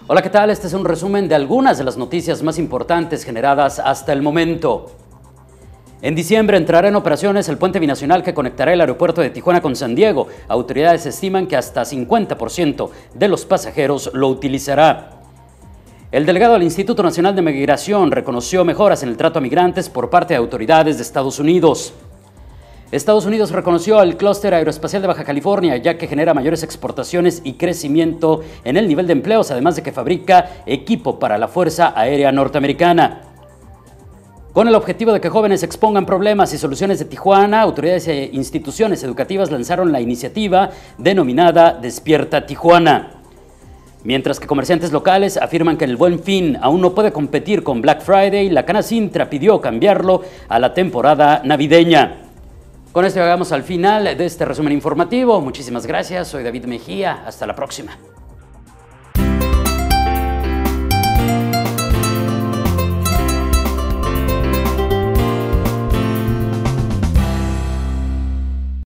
Hola, ¿qué tal? Este es un resumen de algunas de las noticias más importantes generadas hasta el momento. En diciembre entrará en operaciones el puente binacional que conectará el aeropuerto de Tijuana con San Diego. Autoridades estiman que hasta 50% de los pasajeros lo utilizará. El delegado del Instituto Nacional de Migración reconoció mejoras en el trato a migrantes por parte de autoridades de Estados Unidos. Estados Unidos reconoció al clúster aeroespacial de Baja California, ya que genera mayores exportaciones y crecimiento en el nivel de empleos, además de que fabrica equipo para la Fuerza Aérea Norteamericana. Con el objetivo de que jóvenes expongan problemas y soluciones de Tijuana, autoridades e instituciones educativas lanzaron la iniciativa denominada Despierta Tijuana. Mientras que comerciantes locales afirman que el Buen Fin aún no puede competir con Black Friday, la Canacintra pidió cambiarlo a la temporada navideña. Con esto llegamos al final de este resumen informativo. Muchísimas gracias, soy David Mejía, hasta la próxima.